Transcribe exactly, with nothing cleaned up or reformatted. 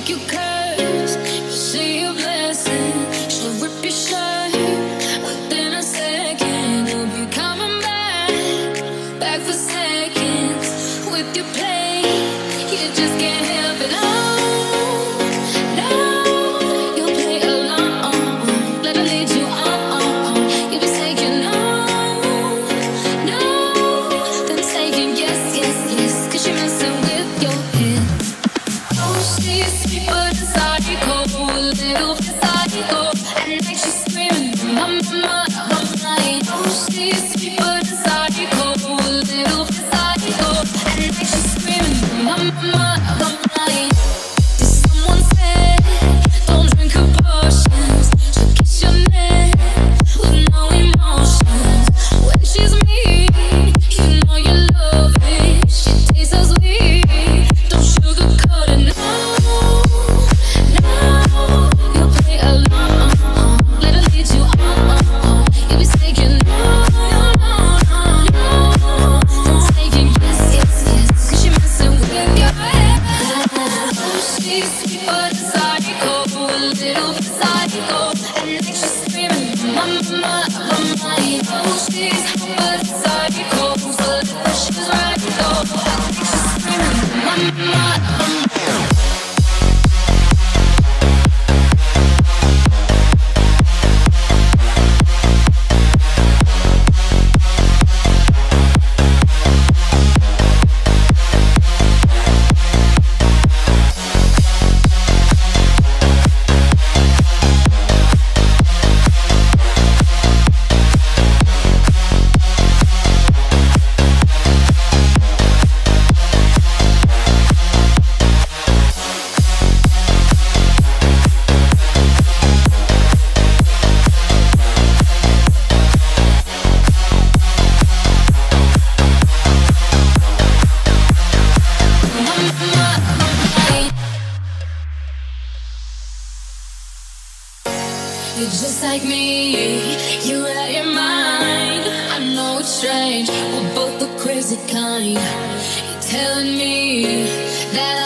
you curse, you say your blessing. She'll rip your shirt within a second. You'll be coming back, back for seconds with your play. You just can't help it. Oh, no, you'll play along. Let her lead you on. You'll be saying no, no, then saying yes, yes, yes, 'cause you're messing with your head. Oh, she's sweet but a psycho, a little bit psycho. At night she's screaming, mama, mama. Oh, she's sweet but a psycho, a little bit psycho. At night she's screaming, mama, mama. Did someone say, don't drink her potions? She'll kiss your neck with no emotions. When she's mean, you know you love it. She tastes so sweet, don't sugarcoat it. No, no, you'll play along. Let her lead you on. You'll be saying no, no, no, no. Then saying yes, yes, yes, 'cause you're messing with your head. Oh, she's sweet but a psycho, a little bit psycho. At night she's screaming, mama, mama. Oh, she's hot but a psycho, so that she's right though. At night she's screaming, mama, mama. You're just like me, you're out your mind. I know it's strange, we're both the crazy kind. You're telling me that